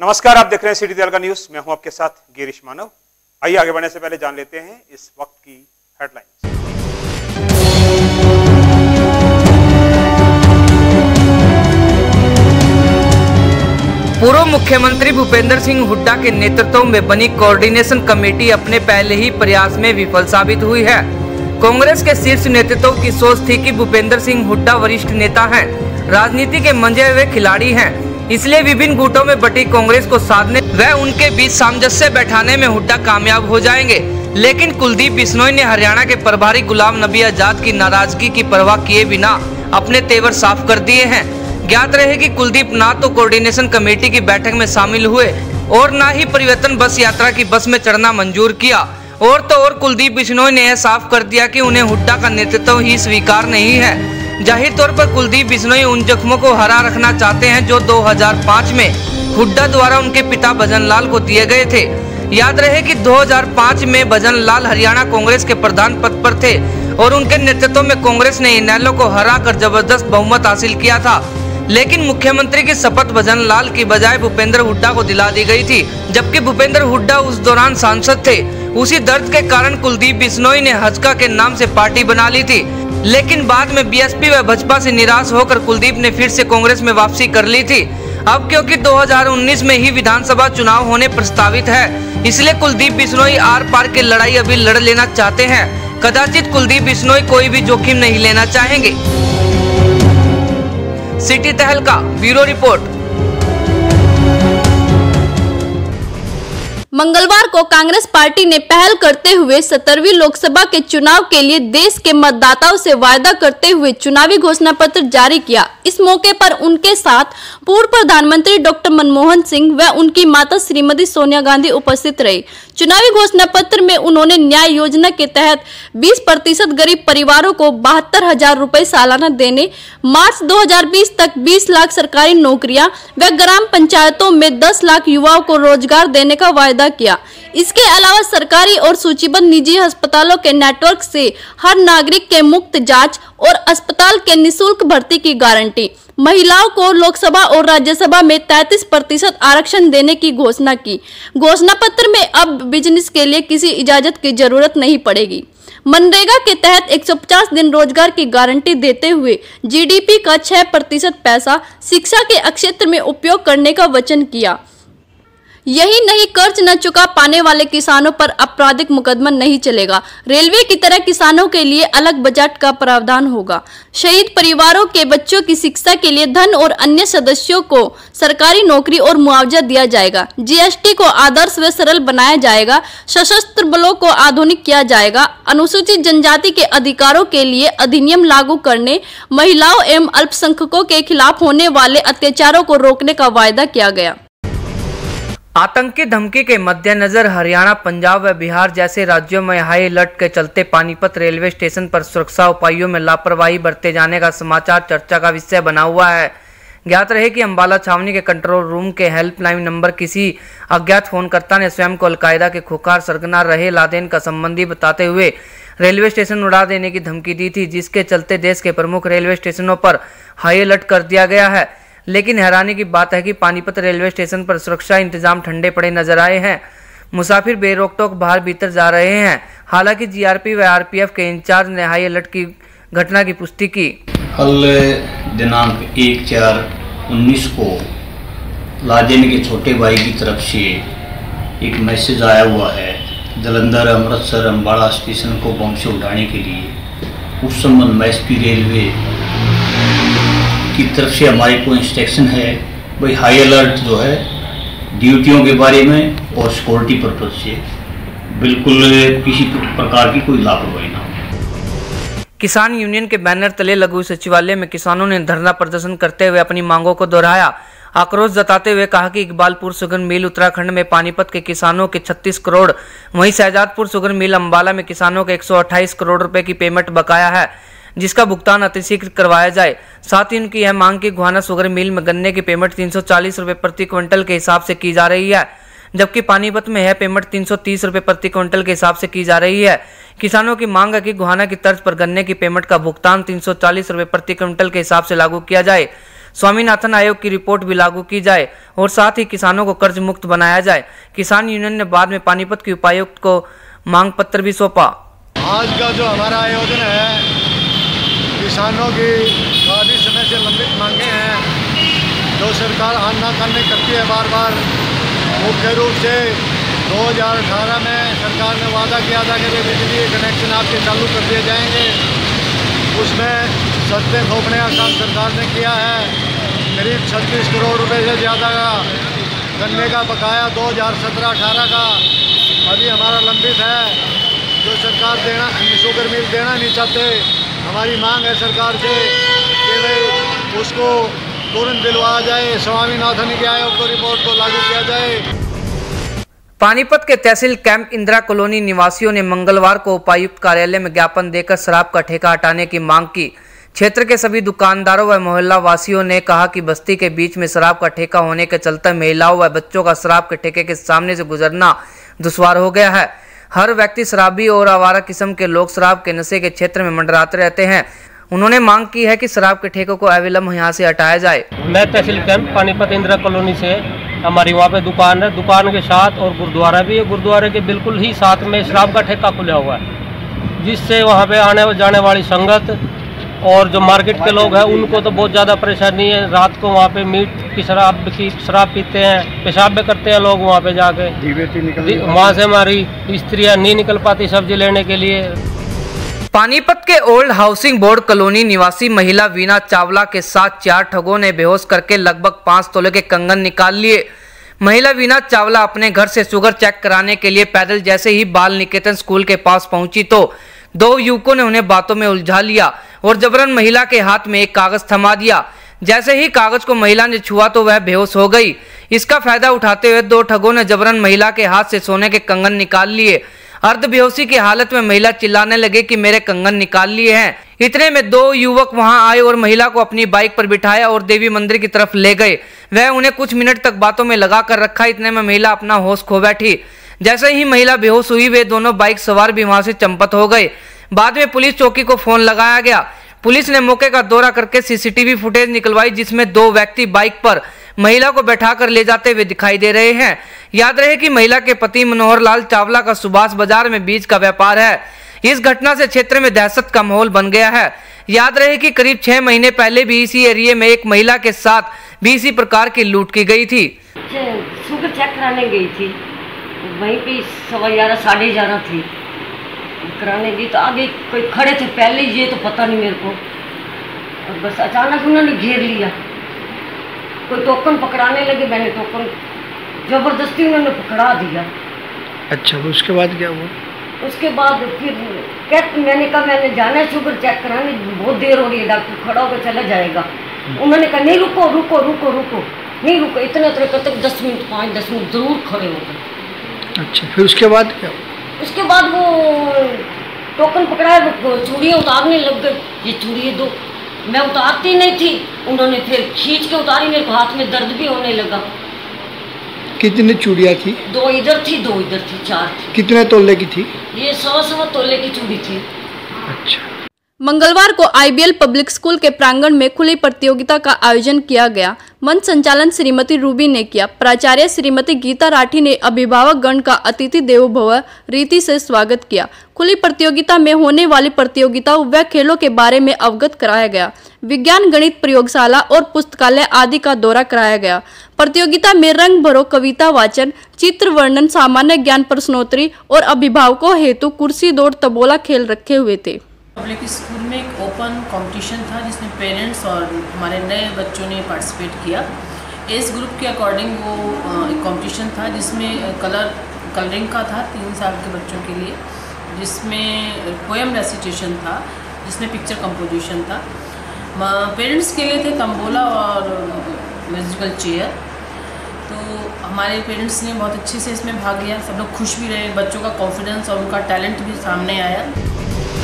नमस्कार, आप देख रहे हैं सिटी तहलका न्यूज। मैं हूं आपके साथ गिरीश मानव। आइए आगे बढ़ने से पहले जान लेते हैं इस वक्त की हेडलाइंस। पूर्व मुख्यमंत्री भूपेंद्र सिंह हुड्डा के नेतृत्व में बनी कोऑर्डिनेशन कमेटी अपने पहले ही प्रयास में विफल साबित हुई है। कांग्रेस के शीर्ष नेतृत्व की सोच थी कि भूपेंद्र सिंह हुड्डा वरिष्ठ नेता हैं, राजनीति के मंजे हुए खिलाड़ी हैं, इसलिए विभिन्न गुटों में बटी कांग्रेस को साधने व उनके बीच सामंजस्य बैठाने में हुड्डा कामयाब हो जाएंगे। लेकिन कुलदीप बिश्नोई ने हरियाणा के प्रभारी गुलाम नबी आजाद की नाराजगी की परवाह किए बिना अपने तेवर साफ कर दिए हैं। ज्ञात रहे कि कुलदीप ना तो कोऑर्डिनेशन कमेटी की बैठक में शामिल हुए और ना ही परिवर्तन बस यात्रा की बस में चढ़ना मंजूर किया। और तो और कुलदीप बिश्नोई ने यह साफ कर दिया कि उन्हें हुड्डा का नेतृत्व ही स्वीकार नहीं है। जाहिर तौर पर कुलदीप बिश्नोई उन जख्मों को हरा रखना चाहते हैं जो 2005 में हुड्डा द्वारा उनके पिता भजन लाल को दिए गए थे। याद रहे कि 2005 में भजन लाल हरियाणा कांग्रेस के प्रधान पद पर थे और उनके नेतृत्व में कांग्रेस ने इनेलो को हराकर जबरदस्त बहुमत हासिल किया था। लेकिन मुख्यमंत्री की शपथ भजन लाल की बजाय भूपेंद्र हुड्डा को दिला दी गई थी, जबकि भूपेंद्र हुड्डा उस दौरान सांसद थे। उसी दर्द के कारण कुलदीप बिश्नोई ने हजका के नाम से पार्टी बना ली थी, लेकिन बाद में बीएसपी व भाजपा से निराश होकर कुलदीप ने फिर से कांग्रेस में वापसी कर ली थी। अब क्योंकि 2019 में ही विधानसभा चुनाव होने प्रस्तावित है, इसलिए कुलदीप बिश्नोई आर पार की लड़ाई अभी लड़ लेना चाहते हैं। कदाचित कुलदीप बिश्नोई कोई भी जोखिम नहीं लेना चाहेंगे। सिटी तहलका ब्यूरो रिपोर्ट। मंगलवार को कांग्रेस पार्टी ने पहल करते हुए 17वीं लोकसभा के चुनाव के लिए देश के मतदाताओं से वायदा करते हुए चुनावी घोषणा पत्र जारी किया। इस मौके पर उनके साथ पूर्व प्रधानमंत्री डॉक्टर मनमोहन सिंह व उनकी माता श्रीमती सोनिया गांधी उपस्थित रही। चुनावी घोषणा पत्र में उन्होंने न्याय योजना के तहत 20% गरीब परिवारों को 72,000 रुपए सालाना देने, मार्च 2020 तक 20 लाख सरकारी नौकरियां व ग्राम पंचायतों में 10 लाख युवाओं को रोजगार देने का वायदा किया। इसके अलावा सरकारी और सूचीबद्ध निजी अस्पतालों के नेटवर्क से हर नागरिक के मुफ्त जांच और अस्पताल के निःशुल्क भर्ती की गारंटी, महिलाओं को लोकसभा और राज्यसभा में 33% आरक्षण देने की घोषणा की। घोषणा पत्र में अब बिजनेस के लिए किसी इजाजत की जरूरत नहीं पड़ेगी। मनरेगा के तहत 150 दिन रोजगार की गारंटी देते हुए जीडीपी का 6% पैसा शिक्षा के क्षेत्र में उपयोग करने का वचन किया। यही नहीं, कर्ज न चुका पाने वाले किसानों पर आपराधिक मुकदमा नहीं चलेगा। रेलवे की तरह किसानों के लिए अलग बजट का प्रावधान होगा। शहीद परिवारों के बच्चों की शिक्षा के लिए धन और अन्य सदस्यों को सरकारी नौकरी और मुआवजा दिया जाएगा। जीएसटी को आदर्श व सरल बनाया जाएगा। सशस्त्र बलों को आधुनिक किया जाएगा। अनुसूचित जनजाति के अधिकारों के लिए अधिनियम लागू करने, महिलाओं एवं अल्पसंख्यकों के खिलाफ होने वाले अत्याचारों को रोकने का वायदा किया गया। आतंकी धमकी के मद्देनजर हरियाणा, पंजाब व बिहार जैसे राज्यों में हाई अलर्ट के चलते पानीपत रेलवे स्टेशन पर सुरक्षा उपायों में लापरवाही बरते जाने का समाचार चर्चा का विषय बना हुआ है। ज्ञात रहे कि अंबाला छावनी के कंट्रोल रूम के हेल्पलाइन नंबर किसी अज्ञात फोनकर्ता ने स्वयं को अलकायदा के खुखार सरगना रहे लादेन का संबंधी बताते हुए रेलवे स्टेशन उड़ा देने की धमकी दी थी, जिसके चलते देश के प्रमुख रेलवे स्टेशनों पर हाई अलर्ट कर दिया गया है। लेकिन हैरानी की बात है कि पानीपत रेलवे स्टेशन पर सुरक्षा इंतजाम ठंडे पड़े नजर आए हैं। मुसाफिर बेरोक-टोक बाहर भीतर जा रहे हैं। हालांकि जीआरपी व आरपीएफ के इंचार्ज ने हाई अलर्ट की घटना की पुष्टि की। कल दिनांक 1/4/19 को लादेन के छोटे भाई की तरफ से एक मैसेज आया हुआ है जलंधर, अमृतसर, अंबाला स्टेशन को बम से उड़ाने के लिए। उस संबंध में एसपी रेलवे की तरफ से हमारे को इंस्ट्रक्शन है भाई हाई अलर्ट जो है ड्यूटियों के बारे में और सिक्योरिटी पर्पज से बिल्कुल किसी प्रकार की कोई लापरवाही ना हो। किसान यूनियन के बैनर तले लघु सचिवालय में किसानों ने धरना प्रदर्शन करते हुए अपनी मांगों को दोहराया। आक्रोश जताते हुए कहा कि इकबालपुर शुगर मिल उत्तराखंड में पानीपत के किसानों के 36 करोड़, वहीं शहजादपुर शुगर मिल अंबाला में किसानों के 128 करोड़ रुपए की पेमेंट बकाया है, जिसका भुगतान अतिशीघ्र करवाया जाए। साथ ही उनकी यह मांग की गोहाना शुगर मिल में गन्ने की पेमेंट 340 रुपए प्रति क्विंटल के हिसाब से की जा रही है, जबकि पानीपत में यह पेमेंट 330 रुपए प्रति क्विंटल के हिसाब से की जा रही है। किसानों की मांग है कि गोहाना की तर्ज पर गन्ने की पेमेंट का भुगतान 340 रुपए प्रति क्विंटल के हिसाब से लागू किया जाए। स्वामीनाथन आयोग की रिपोर्ट भी लागू की जाए और साथ ही किसानों को कर्ज मुक्त बनाया जाए। किसान यूनियन ने बाद में पानीपत के उपायुक्त को मांग पत्र भी सौंपा। आज का जो हमारा आयोजन है, किसानों की काफी समय से लंबित मांगे हैं जो सरकार आनाकानी करती है बार बार। मुख्य रूप से 2018 में सरकार ने वादा किया था कि बिजली कनेक्शन आपके चालू कर दिए जाएंगे। उसमें सस्ते थोपने का काम सरकार ने किया है। करीब 36 करोड़ रुपए से ज़्यादा का गन्ने का बकाया 2017-18 का अभी हमारा लंबित है, जो सरकार देना, शुगर मिल देना नहीं चाहते। हमारी मांग है सरकार से कि भाई उसको तुरंत दिलवाया जाए, स्वामीनाथन के आयोग को रिपोर्ट को लागू किया जाए। पानीपत के तहसील कैंप इंदिरा कॉलोनी निवासियों ने मंगलवार को उपायुक्त कार्यालय में ज्ञापन देकर शराब का ठेका हटाने की मांग की। क्षेत्र के सभी दुकानदारों व मोहल्ला वासियों ने कहा कि बस्ती के बीच में शराब का ठेका होने के चलते महिलाओं व बच्चों का शराब के ठेके के सामने से गुजरना दुश्वार हो गया है। हर व्यक्ति शराबी और आवारा किस्म के लोग शराब के नशे के क्षेत्र में मंडराते रहते हैं। उन्होंने मांग की है कि शराब के ठेकों को अविलंब यहाँ से हटाया जाए। मैं तहसील कैंप पानीपत इंदिरा कॉलोनी से, हमारी वहाँ पे दुकान है, दुकान के साथ और गुरुद्वारा भी है। गुरुद्वारे के बिल्कुल ही साथ में शराब का ठेका खुला हुआ है, जिससे वहाँ पे आने जाने वाली संगत और जो मार्केट के लोग हैं उनको तो बहुत ज़्यादा परेशानी है। रात को वहाँ पे मीट की शराब पीते हैं, पेशाब भी करते हैं लोग वहाँ पे जाके। वहाँ से हमारी स्त्रियाँ नहीं निकल पाती सब्जी लेने के लिए। पानीपत के ओल्ड हाउसिंग बोर्ड कॉलोनी निवासी महिला वीना चावला के साथ 4 ठगों ने बेहोश करके लगभग 5 तोले के कंगन निकाल लिए। महिला वीना चावला अपने घर से शुगर चेक कराने के लिए पैदल जैसे ही बाल निकेतन स्कूल के पास पहुंची तो 2 युवकों ने उन्हें बातों में उलझा लिया और जबरन महिला के हाथ में एक कागज थमा दिया। जैसे ही कागज को महिला ने छुआ तो वह बेहोश हो गई। इसका फायदा उठाते हुए 2 ठगों ने जबरन महिला के हाथ से सोने के कंगन निकाल लिए। अर्ध बेहोशी की हालत में महिला चिल्लाने लगे कि मेरे कंगन निकाल लिए हैं। इतने में 2 युवक वहां आए और महिला को अपनी बाइक पर बिठाया और देवी मंदिर की तरफ ले गए। वह उन्हें कुछ मिनट तक बातों में लगा कर रखा। इतने में महिला अपना होश खो बैठी। जैसे ही महिला बेहोश हुई वे दोनों बाइक सवार भी वहां से चंपत हो गए। बाद में पुलिस चौकी को फोन लगाया गया। पुलिस ने मौके का दौरा करके सीसीटीवी फुटेज निकलवाई, जिसमें 2 व्यक्ति बाइक पर महिला को बैठाकर ले जाते हुए दिखाई दे रहे हैं। याद रहे कि महिला के पति मनोहर लाल चावला का सुभाष बाजार में बीज का व्यापार है। इस घटना से क्षेत्र में दहशत का माहौल बन गया है। याद रहे कि करीब 6 महीने पहले भी इसी एरिया में एक महिला के साथ भी इसी प्रकार की लूट की गई थी। शुगर चेक कराने गई थी, वहीं पे 11:15 साढ़े 11 थी कराने गई तो आगे कोई खड़े थे पहले, ये तो पता नहीं मेरे को, और बस अचानक उन्होंने घेर लिया। कोई टोकन पकड़ाने लगे, मैंने टोकन जबरदस्ती उन्होंने पकड़ा दिया। अच्छा, उसके बाद क्या हुआ? उसके बाद फिर मैंने कहा मैंने जाना है शुगर चेक कराने, बहुत देर हो रही है, डॉक्टर खड़ा होकर चला जाएगा। उन्होंने कहा नहीं रुको रुको रुको रुको, नहीं रुको, इतने तक 10 मिनट 5-10 मिनट जरूर खड़े हो गए। अच्छा, फिर उसके बाद क्या हुआ? उसके बाद वो टोकन पकड़ाया, वो चूड़ियाँ उतारने लग गए। ये चूड़ियाँ 2 मैं उतारती नहीं थी, उन्होंने फिर खींच के उतारी। मेरे को हाथ में दर्द भी होने लगा। कितनी चूड़ियाँ थी? 2 इधर थी 2 इधर थी, 4 थी। कितने तोले की थी? ये 100 तोले की चूड़ी थी। अच्छा। मंगलवार को आईबीएल पब्लिक स्कूल के प्रांगण में खुली प्रतियोगिता का आयोजन किया गया। मंच संचालन श्रीमती रूबी ने किया। प्राचार्य श्रीमती गीता राठी ने अभिभावक गण का अतिथि देवो भव रीति से स्वागत किया। खुली प्रतियोगिता में होने वाली प्रतियोगिताओं व खेलों के बारे में अवगत कराया गया। विज्ञान, गणित, प्रयोगशाला और पुस्तकालय आदि का दौरा कराया गया। प्रतियोगिता में रंग भरो कविता वाचन, चित्र वर्णन, सामान्य ज्ञान प्रश्नोत्तरी और अभिभावकों हेतु कुर्सी दौड़ तबोला खेल रखे हुए थे। पब्लिक स्कूल में एक ओपन कंपटीशन था जिसमें पेरेंट्स और हमारे नए बच्चों ने पार्टिसिपेट किया। एज ग्रुप के अकॉर्डिंग वो एक कंपटीशन था जिसमें कलरिंग का था 3 साल के बच्चों के लिए, जिसमें पोएम रेसिटेशन था, जिसमें पिक्चर कंपोजिशन था। पेरेंट्स के लिए थे तंबोला और म्यूजिकल चेयर। तो हमारे पेरेंट्स ने बहुत अच्छे से इसमें भाग लिया। सब लोग खुश भी रहे, बच्चों का कॉन्फिडेंस और उनका टैलेंट भी सामने आया।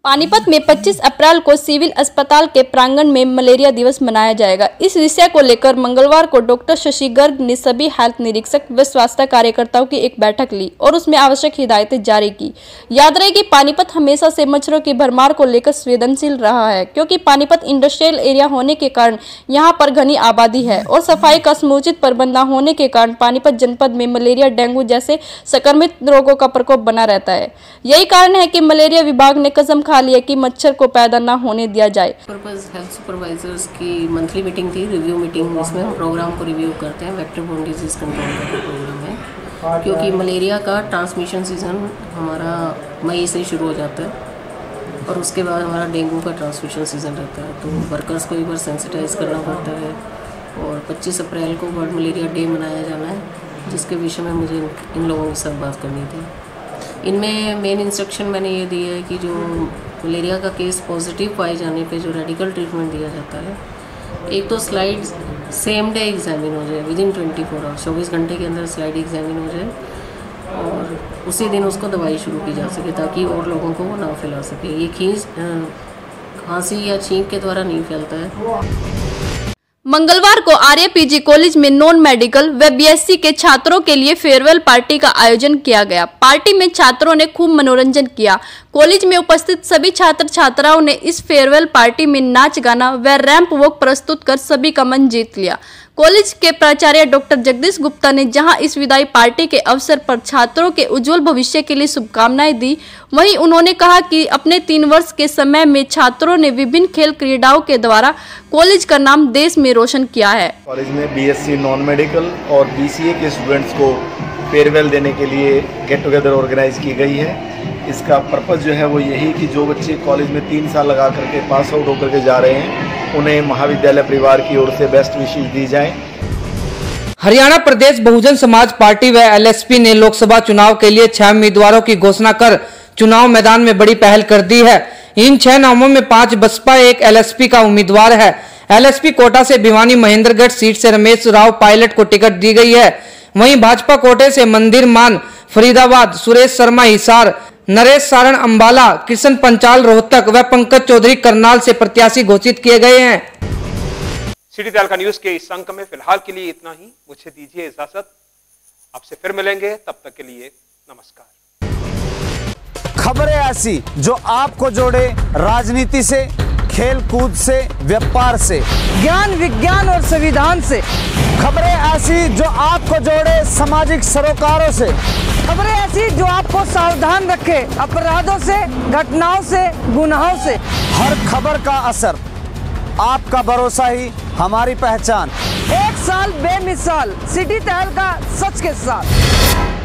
पानीपत में 25 अप्रैल को सिविल अस्पताल के प्रांगण में मलेरिया दिवस मनाया जाएगा। इस विषय को लेकर मंगलवार को डॉक्टर शशि गर्ग ने सभी हेल्थ निरीक्षक व स्वास्थ्य कार्यकर्ताओं की एक बैठक ली और उसमें आवश्यक हिदायतें जारी की। याद रहे कि पानीपत हमेशा से मच्छरों की भरमार को लेकर संवेदनशील रहा है, क्योंकि पानीपत इंडस्ट्रियल एरिया होने के कारण यहाँ पर घनी आबादी है और सफाई का समुचित प्रबंध न होने के कारण पानीपत जनपद में मलेरिया, डेंगू जैसे संक्रमित रोगों का प्रकोप बना रहता है। यही कारण है कि मलेरिया विभाग ने कसम खा लिया कि मच्छर को पैदा न होने दिया जाए। पर्पस हेल्थ सुपरवाइजर्स की मंथली मीटिंग थी, रिव्यू मीटिंग। इसमें हम प्रोग्राम को रिव्यू करते हैं। वेक्टर बोर्न डिजीज कंट्रोल का प्रोग्राम है, क्योंकि मलेरिया का ट्रांसमिशन सीजन हमारा मई से शुरू हो जाता है और उसके बाद हमारा डेंगू का ट्रांसमिशन सीजन रहता है। तो वर्कर्स को एक बार सेंसिटाइज करना पड़ता है और 25 अप्रैल को वर्ल्ड मलेरिया डे मनाया जाना है, जिसके विषय में मुझे इन लोगों के साथ बात करनी थी। इनमें मेन इंस्ट्रक्शन मैंने ये दी है कि जो मलेरिया का केस पॉजिटिव पाए जाने पे जो रेडिकल ट्रीटमेंट दिया जाता है, एक तो स्लाइड सेम डे एग्जामिन हो जाए, विदिन 24 आवर्स, 24 घंटे के अंदर स्लाइड एग्जामिन हो जाए और उसी दिन उसको दवाई शुरू की जा सके, ताकि और लोगों को वो ना फैला सके। ये खांसी या छींक के द्वारा नहीं फैलता है। मंगलवार को आर्य पीजी कॉलेज में नॉन मेडिकल व बीएससी के छात्रों के लिए फेयरवेल पार्टी का आयोजन किया गया। पार्टी में छात्रों ने खूब मनोरंजन किया। कॉलेज में उपस्थित सभी छात्र छात्राओं ने इस फेयरवेल पार्टी में नाच गाना व रैंप वॉक प्रस्तुत कर सभी का मन जीत लिया। कॉलेज के प्राचार्य डॉक्टर जगदीश गुप्ता ने जहां इस विदाई पार्टी के अवसर पर छात्रों के उज्जवल भविष्य के लिए शुभकामनाएं दी, वहीं उन्होंने कहा कि अपने 3 वर्ष के समय में छात्रों ने विभिन्न खेल क्रीड़ाओं के द्वारा कॉलेज का नाम देश में रोशन किया है। कॉलेज में बीएससी नॉन मेडिकल और बीसीए के स्टूडेंट्स को फेयरवेल देने के लिए गेट टुगेदर ऑर्गेनाइज की गई है। इसका पर्पज़ जो है वो यही कि जो बच्चे कॉलेज में 3 साल लगा करके पास आउट होकर के जा रहे हैं, उन्हें महाविद्यालय परिवार की ओर से बेस्ट विशेष दी जाए। हरियाणा प्रदेश बहुजन समाज पार्टी व एलएसपी ने लोकसभा चुनाव के लिए 6 उम्मीदवारों की घोषणा कर चुनाव मैदान में बड़ी पहल कर दी है। इन 6 नामों में 5 बसपा, 1 एलएसपी का उम्मीदवार है। एलएसपी कोटा से भिवानी महेंद्रगढ़ सीट से रमेश राव पायलट को टिकट दी गई है। वहीं भाजपा कोटे से मंदिर मान फरीदाबाद, सुरेश शर्मा हिसार, नरेश सारण अंबाला, किशन पंचाल रोहतक व पंकज चौधरी करनाल से प्रत्याशी घोषित किए गए हैं। सिटी तहलका न्यूज के इस अंक में फिलहाल के लिए इतना ही। मुझे दीजिए इजाजत, आपसे फिर मिलेंगे, तब तक के लिए नमस्कार। खबरें ऐसी जो आपको जोड़े राजनीति से, खेल कूद से, व्यापार से, ज्ञान विज्ञान और संविधान से। खबरें ऐसी जो आपको जोड़े सामाजिक सरोकारों से। खबरें ऐसी जो आपको सावधान रखे अपराधों से, घटनाओं से, गुनाहों से। हर खबर का असर, आपका भरोसा ही हमारी पहचान। 1 साल बेमिसाल सिटी तहलका सच के साथ।